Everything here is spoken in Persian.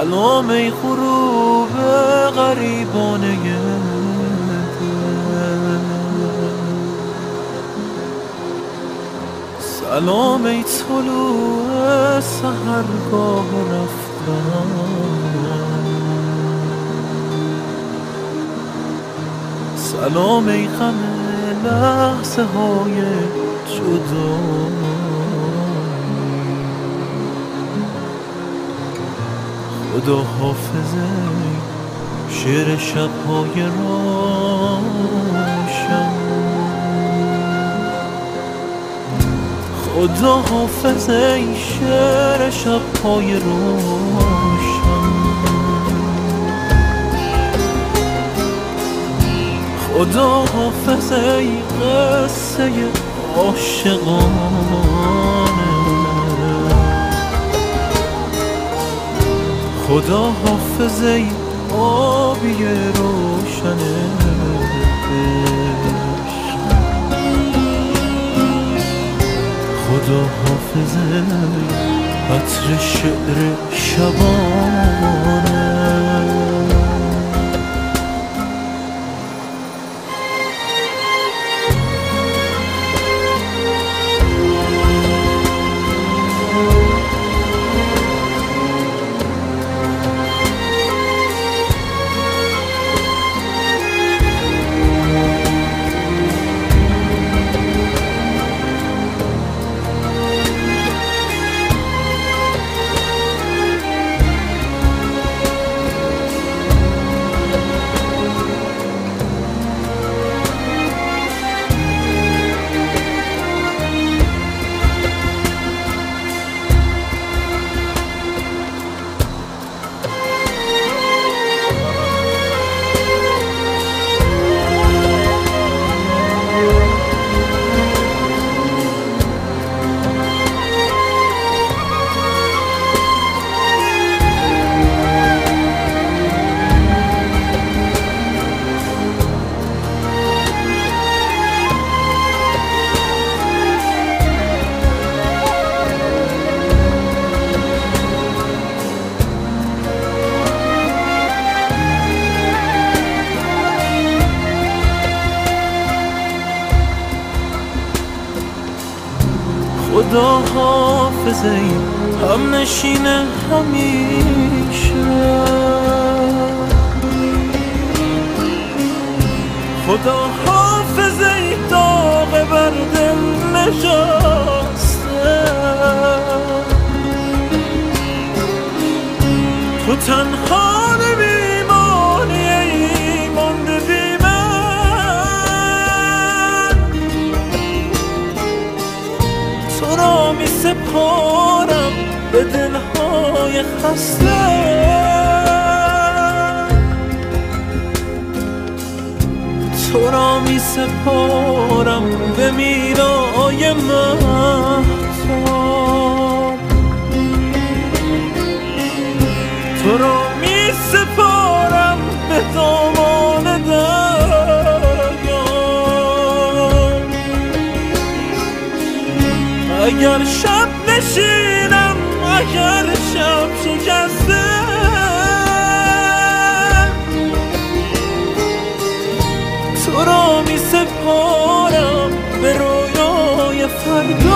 سلام ای غروب غریبانه سلام ای طلوع سحرگاه رفتن سلام ای غم لحظه های جدایی خدا حافظه شعر شب‌های روشن خدا حافظه شعر شب‌های روشن خدا حافظه قصه عاشقانه خدا حافظه آبی روشنه خدا حافظه عطر شعر شبانه خدا حافظه هم نشین همیشه خدا حافظه داغ بر دل نشسته تو تنها نمیمانی ای مانده بی من تو را می سپارم به دلهای خسته تو را می سپارم به میرای مهتاب تو را می سپارم به دامان دریا اگر شب نشینم اگر شب شکسته تو را می سپارم به رویای فردا